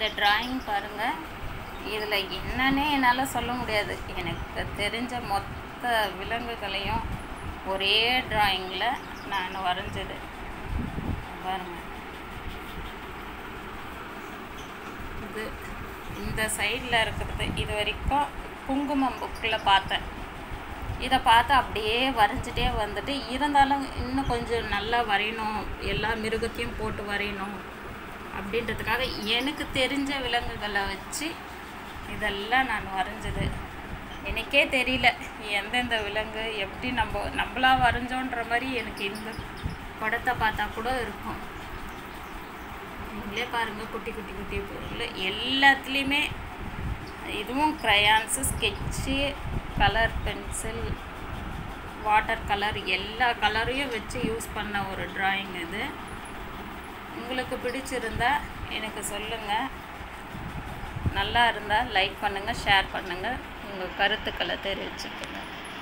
இந்த டிராயிங் பாருங்கள். இதில் என்னன்னே என்னால் சொல்ல முடியாது. எனக்கு தெரிஞ்ச மொத்த விலங்குகளையும் ஒரே டிராயிங்கில் நான் வரைஞ்சது பாருங்கள். இது இந்த சைடில் இருக்கிறது இது வரைக்கும் குங்குமம் புக்கில் பார்த்தேன். இதை பார்த்து அப்படியே வரைஞ்சிட்டே வந்துட்டு, இருந்தாலும் இன்னும் கொஞ்சம் நல்லா வரையணும், எல்லா மிருகத்தையும் போட்டு வரையணும் அப்படின்றதுக்காக எனக்கு தெரிஞ்ச விலங்குகளை வச்சு இதெல்லாம் நான் வரைஞ்சது. எனக்கே தெரியல எந்தெந்த விலங்கு எப்படி நம்மளா வரைஞ்சோன்ற மாதிரி எனக்கு இந்த படத்தை பார்த்தா கூட இருக்கும். நீங்களே பாருங்கள், குட்டி குட்டி குட்டி பொருள் எல்லாத்துலேயுமே. இதுவும் crayons, sketch, colour pencil, water colour எல்லா கலரையும் வச்சு யூஸ் பண்ண ஒரு டிராயிங் இது. உங்களுக்கு பிடிச்சிருந்தா எனக்கு சொல்லுங்கள். நல்லா இருந்தால் லைக் பண்ணுங்கள், ஷேர் பண்ணுங்கள், உங்கள் கருத்துக்களை தெரிவிச்சுக்கோங்க.